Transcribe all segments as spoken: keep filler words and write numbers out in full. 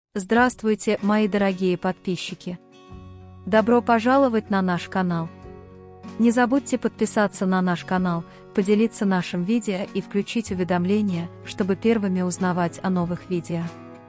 Здравствуйте, мои дорогие подписчики! Добро пожаловать на наш канал! Не забудьте подписаться на наш канал, поделиться нашим видео и включить уведомления, чтобы первыми узнавать о новых видео.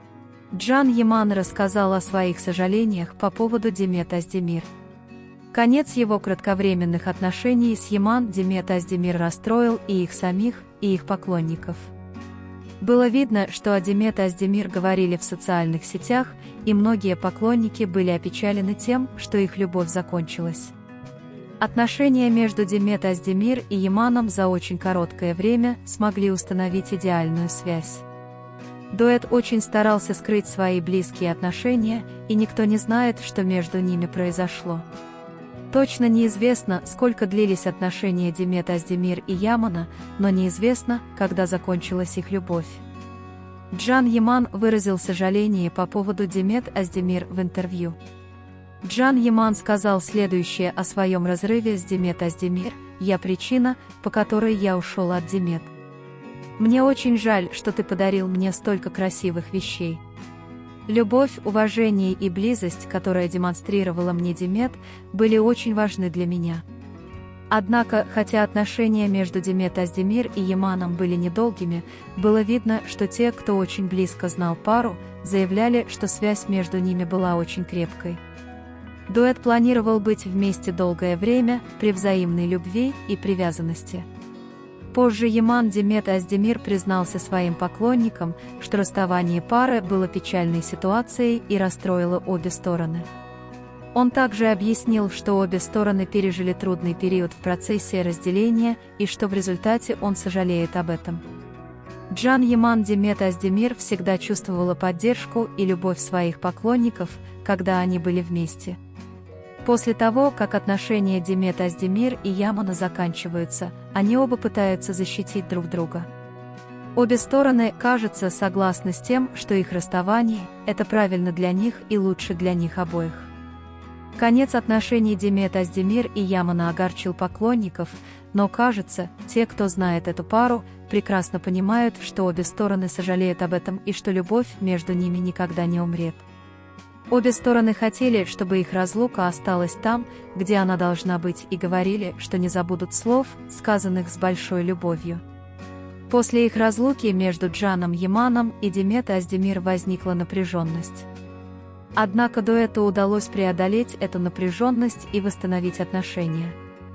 Can Yaman рассказал о своих сожалениях по поводу Demet Özdemir. Конец его кратковременных отношений с Yaman Demet Özdemir расстроил и их самих, и их поклонников. Было видно, что о Demet Özdemir говорили в социальных сетях, и многие поклонники были опечалены тем, что их любовь закончилась. Отношения между Demet Özdemir и Yaman'ом за очень короткое время смогли установить идеальную связь. Дуэт очень старался скрыть свои близкие отношения, и никто не знает, что между ними произошло. Точно неизвестно, сколько длились отношения Demet Özdemir и Yaman'a, но неизвестно, когда закончилась их любовь. Can Yaman выразил сожаление по поводу Demet Özdemir в интервью. Can Yaman сказал следующее о своем разрыве с Demet Özdemir: «Я причина, по которой я ушел от Demet. Мне очень жаль, что ты подарил мне столько красивых вещей. Любовь, уважение и близость, которая демонстрировала мне Demet, были очень важны для меня. Однако, хотя отношения между Demet Özdemir и Yaman'ом были недолгими, было видно, что те, кто очень близко знал пару, заявляли, что связь между ними была очень крепкой. Дуэт планировал быть вместе долгое время, при взаимной любви и привязанности. Позже Yaman Demet Özdemir признался своим поклонникам, что расставание пары было печальной ситуацией и расстроило обе стороны. Он также объяснил, что обе стороны пережили трудный период в процессе разделения и что в результате он сожалеет об этом. Can Yaman Demet Özdemir всегда чувствовала поддержку и любовь своих поклонников, когда они были вместе. После того, как отношения Demet Özdemir и Yaman'a заканчиваются, они оба пытаются защитить друг друга. Обе стороны, кажется, согласны с тем, что их расставание – это правильно для них и лучше для них обоих. Конец отношений Demet Özdemir и Yaman'a огорчил поклонников, но, кажется, те, кто знает эту пару, прекрасно понимают, что обе стороны сожалеют об этом и что любовь между ними никогда не умрет. Обе стороны хотели, чтобы их разлука осталась там, где она должна быть, и говорили, что не забудут слов, сказанных с большой любовью. После их разлуки между Can'ом Yaman'ом и Demet Özdemir возникла напряженность. Однако дуэту удалось преодолеть эту напряженность и восстановить отношения.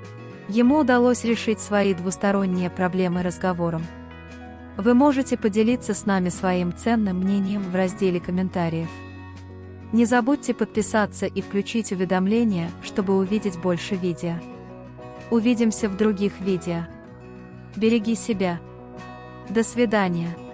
Ему удалось решить свои двусторонние проблемы разговором. Вы можете поделиться с нами своим ценным мнением в разделе комментариев. Не забудьте подписаться и включить уведомления, чтобы увидеть больше видео. Увидимся в других видео. Береги себя. До свидания.